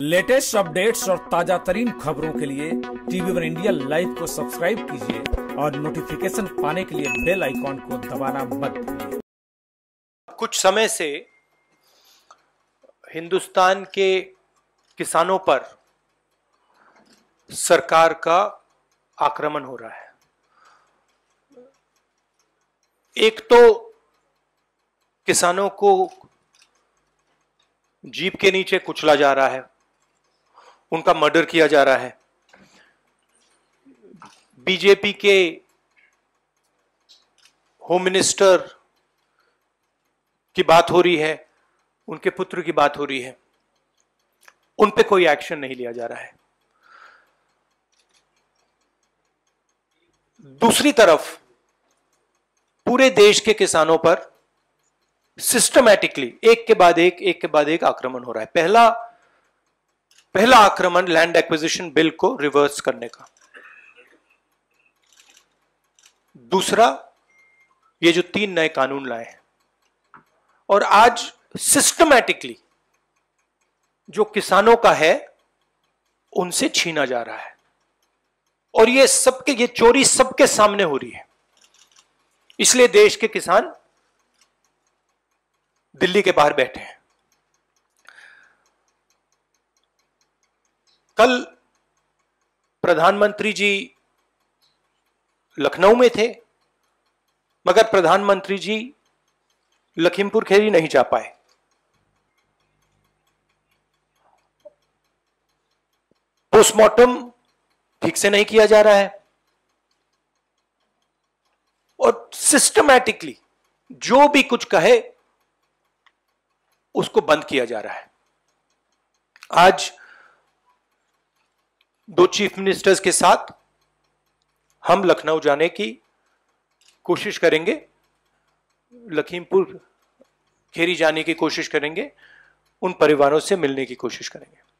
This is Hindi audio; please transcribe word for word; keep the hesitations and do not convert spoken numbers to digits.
लेटेस्ट अपडेट्स और ताजा तरीन खबरों के लिए टीवी वन इंडिया लाइव को सब्सक्राइब कीजिए और नोटिफिकेशन पाने के लिए बेल आइकॉन को दबाना मत भूलिए। कुछ समय से हिंदुस्तान के किसानों पर सरकार का आक्रमण हो रहा है। एक तो किसानों को जीप के नीचे कुचला जा रहा है, उनका मर्डर किया जा रहा है। बीजेपी के होम मिनिस्टर की बात हो रही है, उनके पुत्र की बात हो रही है, उन पे कोई एक्शन नहीं लिया जा रहा है। दूसरी तरफ पूरे देश के किसानों पर सिस्टमैटिकली एक के बाद एक एक के बाद एक आक्रमण हो रहा है। पहला पहला आक्रमण लैंड एक्विजिशन बिल को रिवर्स करने का, दूसरा ये जो तीन नए कानून लाए हैं, और आज सिस्टमैटिकली जो किसानों का है उनसे छीना जा रहा है। और ये सबके ये चोरी सबके सामने हो रही है। इसलिए देश के किसान दिल्ली के बाहर बैठे हैं। कल प्रधानमंत्री जी लखनऊ में थे, मगर प्रधानमंत्री जी लखीमपुर खीरी नहीं जा पाए। पोस्टमार्टम ठीक से नहीं किया जा रहा है और सिस्टमैटिकली जो भी कुछ कहे उसको बंद किया जा रहा है। आज दो चीफ मिनिस्टर्स के साथ हम लखनऊ जाने की कोशिश करेंगे, लखीमपुर खीरी जाने की कोशिश करेंगे, उन परिवारों से मिलने की कोशिश करेंगे।